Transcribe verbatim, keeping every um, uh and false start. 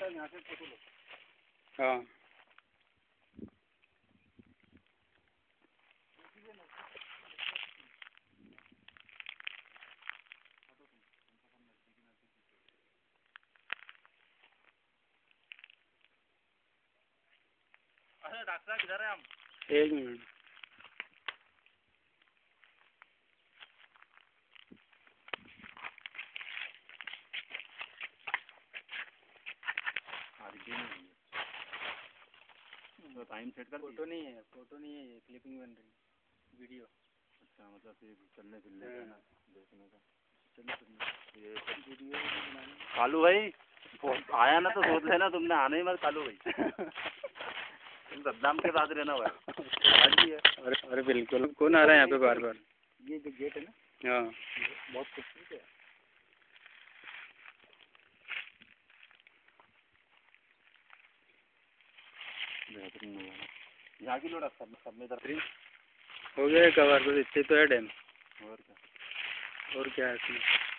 यहाँ से फोटो लो। हाँ अरे डॉक्टर साहब इधर है हम। एक मिनट। टाइम सेट कर फोटो नहीं है, फोटो नहीं है, ये क्लिपिंग बन रही है, वीडियो। अच्छा मतलब फिर चलने फिरने का ना देखने का। चलो फिर ये वीडियो बनाने। कालू भाई आया ना तो सोच लेना तुमने आना ही मत कालू भाई। तुम बदनाम के साथ रहना भाई। अरे अरे बिल्कुल। कौन आ रहा है यहाँ पे बार बार? ये जो गेट है ना। हाँ बहुत खूबसूरत है। यहाँ की लोड़ा सब सब में इधर हो गया कवर, तो इतने तो है डैम। और क्या और क्या है इसमें?